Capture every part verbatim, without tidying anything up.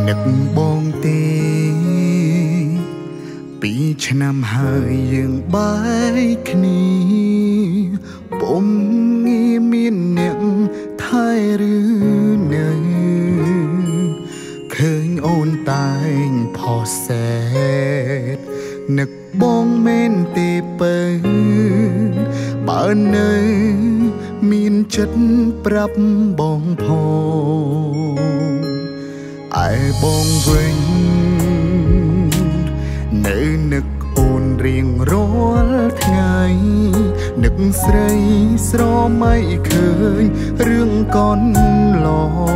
នឹកបងទេពីឆ្នាំហើយយើងបែកគ្នាពុំងាមានអ្នកថែឬនៅឃើញអូនតែងផុសសែតនឹកបងមែនទេបើបើនៅមានចិត្តប្រាប់បងផងឯបងវិញនៅនឹកអូនរៀងរាល់ថ្ងៃនឹកស្រីស្រមៃឃើញរឿងកូនឡ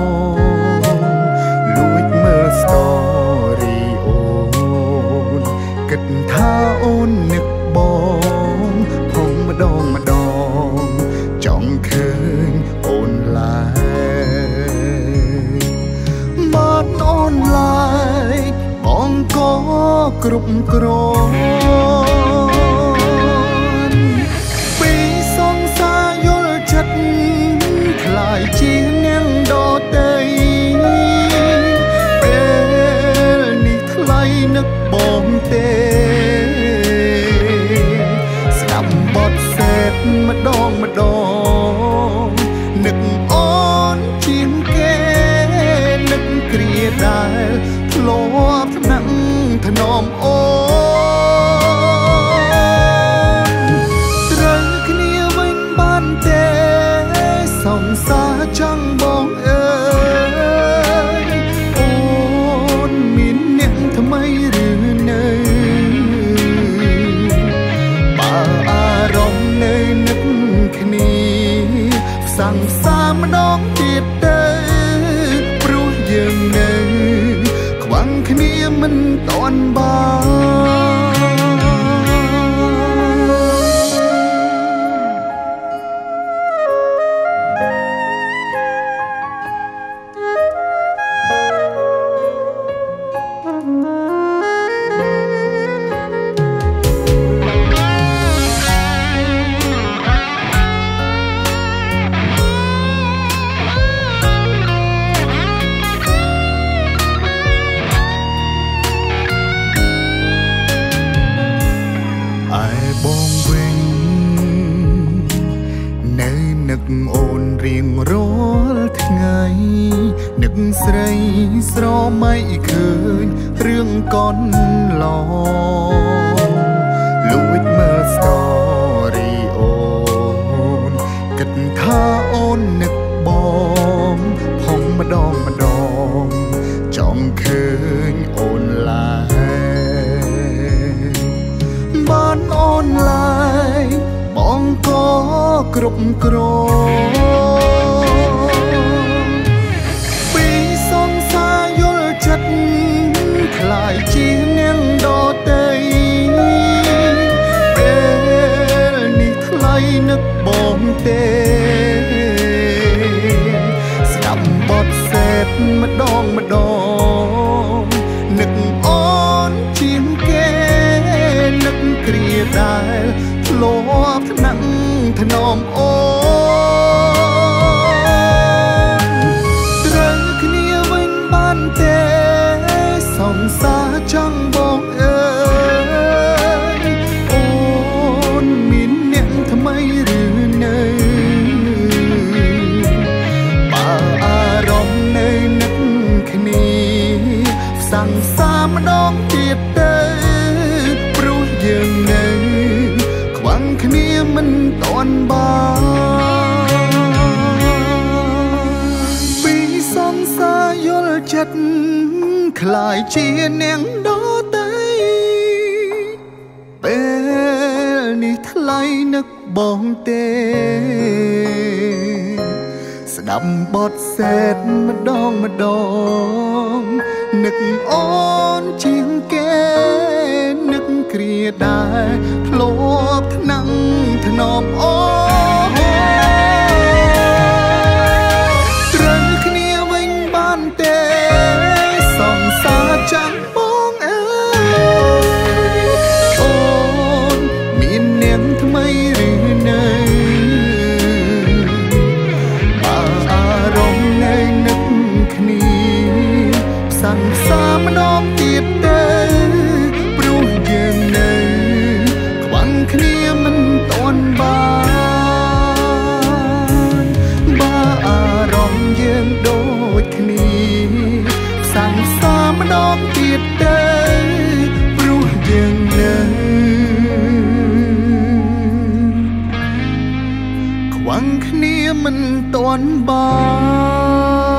លួចមើល story អូនគិតថាអូននឹកបងផងម្ដងម្ដងចង់ឃើញអូនឡើយបាត់អូនឡើយបងក៏គ្រប់គ្រងពីសង្សារយល់ចិត្តខ្លាយជានាងដទៃពេលនេះថ្លៃនឹកបងទេស្ដាប់បទសេតម្ដងម្ដងនឹកអូនជាងគេនឹកគ្រាដែលធ្លាប់ថ្នាក់ថ្នមអូនត្រូវគ្នាវិញបានទេសង្សារចង់បងអើយអូនមានអ្នកថ្មីឬនៅបើអារម្មណ៍នៅនឹកគ្នាផ្សងផ្សាម្ដងទៀតទៅព្រោះយើងនៅខ្វាំងគ្នាមិនតន់បានបងវិញនៅនឹកអូនរៀងរាល់ថ្ងៃនឹកស្រីស្រមៃឃើញរឿងកូនឡលួចមើល story អូនគិតថាអូននឹកបងផងម្ដងម្ដងចង់ឃើញអូនឡើយបានអូនឡើយបងក៏គ្រប់គ្រងពីសង្សារយល់ចិត្តខ្លាយជានាងដទៃពេលនេះថ្លៃនឹកបងទេស្ដាប់បទសេតម្ដងម្ដងនឹកអូនជាងគេនឹកគ្រាដែលធ្លាប់ថ្នាក់ថ្នមអូនត្រូវគ្នាវិញបានទេសង្សារចង់បងអើយអូនមានអ្នកថ្មីឬនៅបើអារម្មណ៍នៅនឹកគ្នាផ្សងផ្សាម្ដងទៀតទៅព្រោះយើងនៅខ្វាំងគ្នាមិនតន់បានពីសង្សារយល់ចិត្តខ្លាយជានាងដទៃពេលនេះថ្លៃនឹកបងទេស្ដាប់បទសេតម្ដងម្ដងនឹកអូនជាងគេនឹកគ្រាដែលធ្លាប់ថ្នាក់ថ្នមអូត្រូវគ្នាវិញបានទេសង្សារចាំបងអើយអូនមាននាងថ្មីឬនៅបើអារម្មណ៍នៅនឹកគ្នាផ្សងម្ដងទៀតទៅព្រោះយើងនៅខ្វាំងគ្នាមិនទាន់បានបើអារម្មណ៍យើងដូចគ្នាសាំងសាម្ដងទៀតទៅព្រោះយើងនៅខ្វាំងគ្នាមិនទាន់បាន